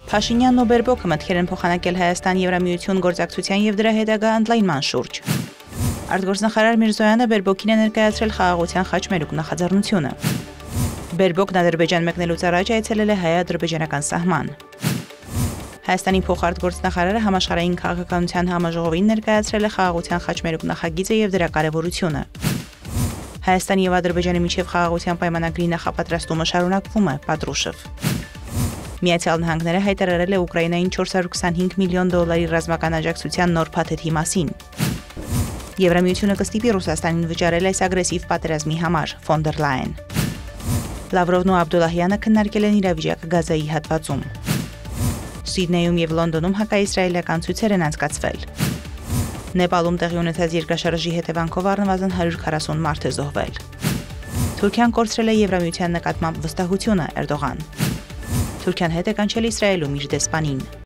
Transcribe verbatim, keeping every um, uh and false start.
Փաշինյանն ու Բերբոկը մտքեր են փոխանակել Հայաստան-Եվրամիություն գործակցության եւ դրա հետագա ընդլայնման շուրջ։ Արտգործնախարար Միրզոյանը Բերբոկին է ներկայացրել խաղաղության խաչմերուկ նախաձեռնությունը։ Բերբոկն Ադրբեջան մեկնելուց առաջ այցելել է հայ-ադրբեջանական սահման։ Հայաստանի փոխարտգործնախարարը համաշխարհային քաղաքականության համաժողովին ներկայացրել է խաղաղության խաչմերուկ նախագիծը եւ դրա կարեւորությունը։ Հայաստանի եւ Ադրբեջանի միջև խաղաղության պայմանագրի նախապատրաստումը շարունակվում է, Պատրուշև։ Միացյալ Նահանգները հայտարարել է Ուկրաինային չորս հարյուր քսանհինգ միլիոն դոլարի ռազմական աջակցության նոր փաթեթի մասին։ Եվրամիությունը կստիպի Ռուսաստանին վճարել այս ագրեսիվ պատերազմի համար, Ֆոն դեր Լայեն։ Լավրովն ու Աբդուլլահյանը քննարկել են իրավիճակը Գազայի հատվածում։ Սիդնեյում եւ Լոնդոնում հակաիսրայելական ցույցեր են անցկացվել։ Նեպալում տեղի ունեցած երկրաշարժի հետևանքով առնվազն հարյուր քառասուն մարդ է զոհվել։ Թուրքիան կորցրել է Եվրամիության նկատմամբ վստահությունը, Էրդողան։ Թուրքիան հետ է կանչել Իսրայելում իր դեսպանին։